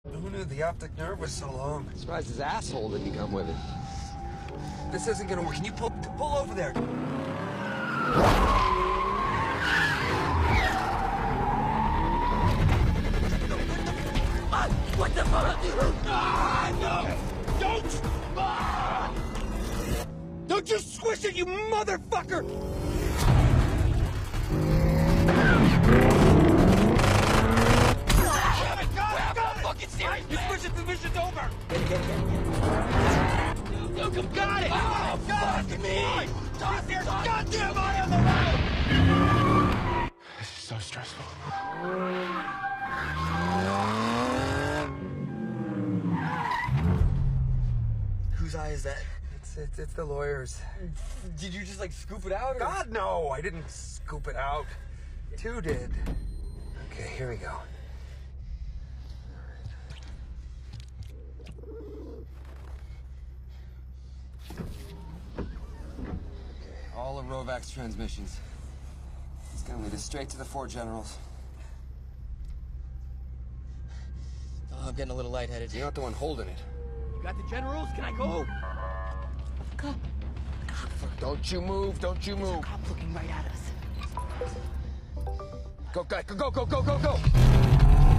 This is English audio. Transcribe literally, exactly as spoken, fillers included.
Who knew the optic nerve was so long? I'm surprised his asshole didn't come with it. This isn't gonna work. Can you pull pull over there? What the fuck? Ah, no! Don't! Ah! Don't you squish it, you motherfucker! Fucking serious! You squish it, the mission's over! Get it, get it, get it, get it. Duke, got it! Oh, fuck me! Toss your goddamn eye on the road! This is so stressful. Whose eye is that? It's, it's, it's the lawyer's. Did you just, like, scoop it out? Or? God, no! I didn't scoop it out. Two did. Okay, here we go. All of Rovak's transmissions. It's gonna lead us straight to the Four Generals. Oh, I'm getting a little lightheaded. You're not the one holding it. You got the generals? Can I go? Cop. Don't you move, don't you move. Cop looking right at us. Go, guy, go, go, go, go, go, go!